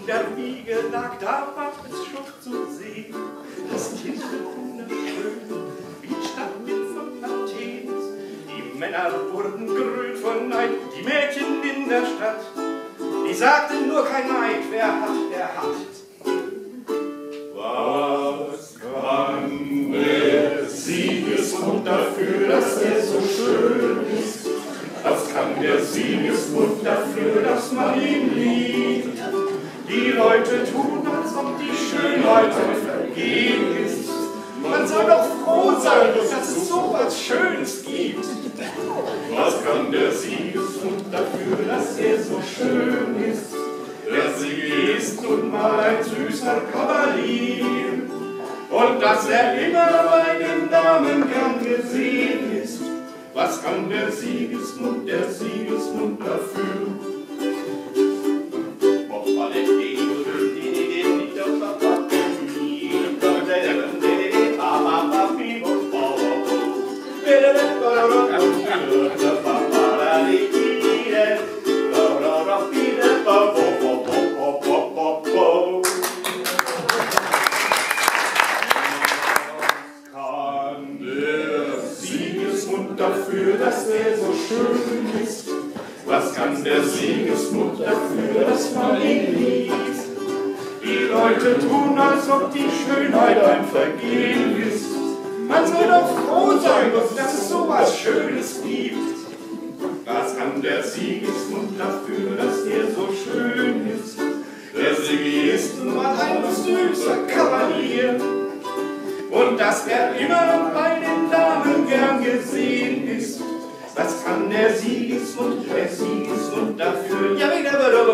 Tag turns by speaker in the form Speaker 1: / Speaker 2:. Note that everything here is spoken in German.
Speaker 1: der Wiege lag, da war es Schutt zu sehen. Das Kind wird wunderschön, wie die Stadtbild von Athens. Die Männer wurden grün vor Neid, die Mädchen in der Stadt. Die sagten nur kein Neid, wer hat, der hat. Was kann der Siegesmund dafür, dass er so schön ist? Was kann der Siegesmund dafür, dass man ihn liebt? Die Leute tun, als ob die Schönheit ein Vergehen ist. Man soll doch froh sein, dass es so was Schönes gibt. Was kann der Siegesmund dafür, dass er so schön ist? Der Sieger ist nun mal ein süßer Kavalier. Und dass er immer bei den Damen gern gesehen ist. Was kann der Siegesmund dafür? Dafür, dass er so schön ist. Was kann der Siegesmund dafür, dass man ihn liebt? Die Leute tun, als ob die Schönheit ein Vergehen ist. Man soll doch froh sein, dass es so was Schönes gibt. Was kann der Siegesmund dafür, dass er so schön ist? Der Sieger ist nun mal ein süßer Kavalier. Und dass er immer bei den Damen gern gesehen ist. Was kann der Siegesmund dafür? Ja, wieder,